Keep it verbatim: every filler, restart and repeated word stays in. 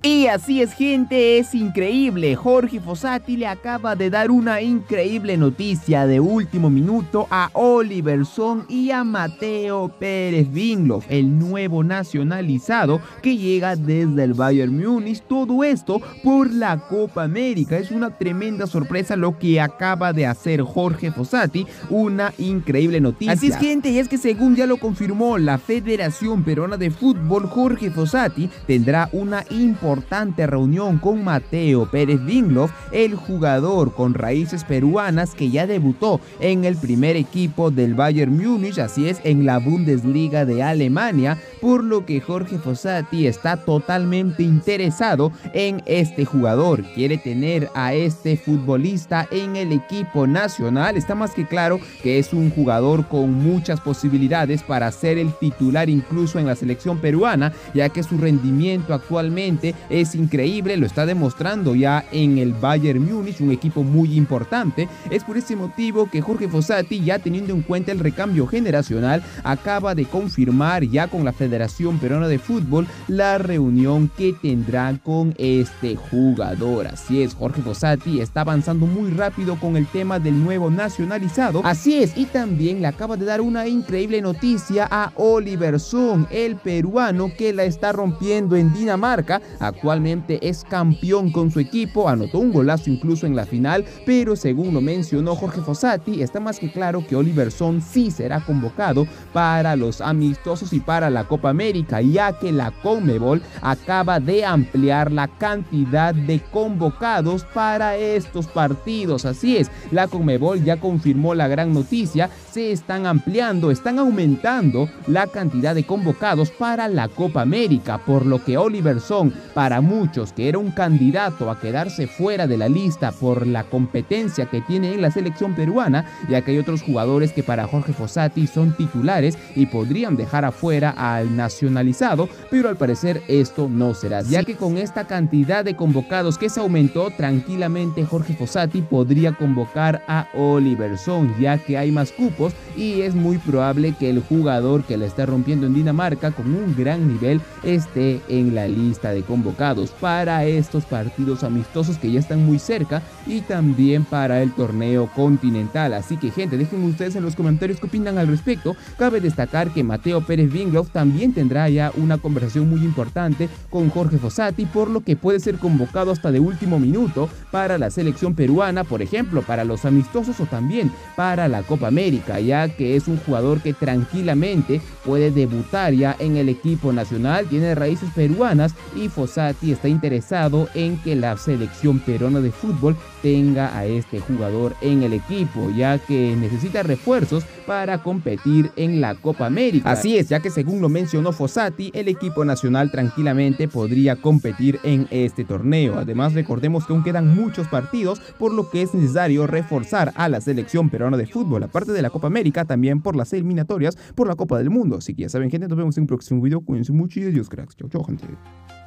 Y así es, gente, es increíble. Jorge Fossati le acaba de dar una increíble noticia de último minuto a Oliver Sonn y a Matteo Pérez-Vinglöf, el nuevo nacionalizado que llega desde el Bayern Múnich. Todo esto por la Copa América. Es una tremenda sorpresa lo que acaba de hacer Jorge Fossati, una increíble noticia. Así es, gente, y es que según ya lo confirmó la Federación Peruana de Fútbol, Jorge Fossati tendrá una importante importante reunión con Matteo Pérez-Vinglöf, el jugador con raíces peruanas que ya debutó en el primer equipo del Bayern Múnich, así es, en la Bundesliga de Alemania, por lo que Jorge Fossati está totalmente interesado en este jugador. Quiere tener a este futbolista en el equipo nacional. Está más que claro que es un jugador con muchas posibilidades para ser el titular incluso en la selección peruana, ya que su rendimiento actualmente es increíble, lo está demostrando ya en el Bayern Múnich, un equipo muy importante. Es por ese motivo que Jorge Fossati, ya teniendo en cuenta el recambio generacional, acaba de confirmar ya con la Federación Peruana de Fútbol la reunión que tendrá con este jugador. Así es, Jorge Fossati está avanzando muy rápido con el tema del nuevo nacionalizado. Así es, y también le acaba de dar una increíble noticia a Oliver Sonn, el peruano que la está rompiendo en Dinamarca. Actualmente es campeón con su equipo, anotó un golazo incluso en la final, pero según lo mencionó Jorge Fossati, está más que claro que Oliver Sonn sí será convocado para los amistosos y para la Copa América, ya que la Conmebol acaba de ampliar la cantidad de convocados para estos partidos. Así es, la Conmebol ya confirmó la gran noticia, se están ampliando, están aumentando la cantidad de convocados para la Copa América, por lo que Oliver Sonn, para muchos que era un candidato a quedarse fuera de la lista por la competencia que tiene en la selección peruana, ya que hay otros jugadores que para Jorge Fossati son titulares y podrían dejar afuera al nacionalizado, pero al parecer esto no será así, ya que con esta cantidad de convocados que se aumentó, tranquilamente Jorge Fossati podría convocar a Oliver Sonn, ya que hay más cupos y es muy probable que el jugador que la está rompiendo en Dinamarca con un gran nivel esté en la lista de convocados para estos partidos amistosos que ya están muy cerca y también para el torneo continental. Así que, gente, dejen ustedes en los comentarios qué opinan al respecto. Cabe destacar que Matteo Pérez-Vinglöf también tendrá ya una conversación muy importante con Jorge Fossati, por lo que puede ser convocado hasta de último minuto para la selección peruana, por ejemplo, para los amistosos o también para la Copa América, ya que es un jugador que tranquilamente puede debutar ya en el equipo nacional, tiene raíces peruanas y Fossati está interesado en que la selección peruana de fútbol tenga a este jugador en el equipo, ya que necesita refuerzos para competir en la Copa América. Así es, ya que según lo mencionó Fossati, el equipo nacional tranquilamente podría competir en este torneo. Además, recordemos que aún quedan muchos partidos, por lo que es necesario reforzar a la selección peruana de fútbol, aparte de la Copa América, también por las eliminatorias por la Copa del Mundo. Así que ya saben, gente, nos vemos en un próximo video. Cuídense mucho y adiós, cracks. Chau, chau, gente.